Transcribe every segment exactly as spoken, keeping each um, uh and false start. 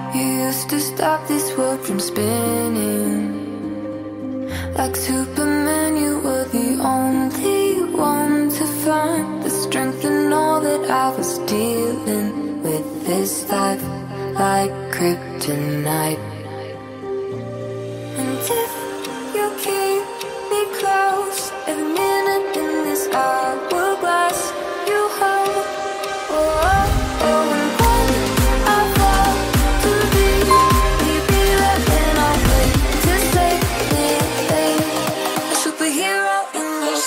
You used to stop this world from spinning. Like Superman, you were the only one to find the strength in all that I was dealing with this life, like kryptonite. And if you keep me close, every minute in this hourglass you hold. Oh, oh, oh, and when I fall to be, will you be there when I wait to save me? A superhero in this.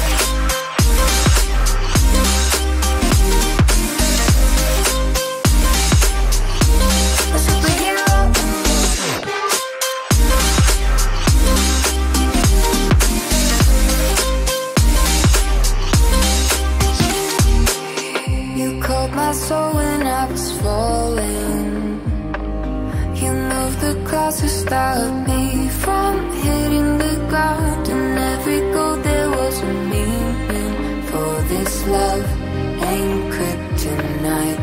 A superhero in this. You called my soul when I was falling. You moved the clouds to stop me from hitting the ground. And every goal there was a meaning. For this love ain't kryptonite.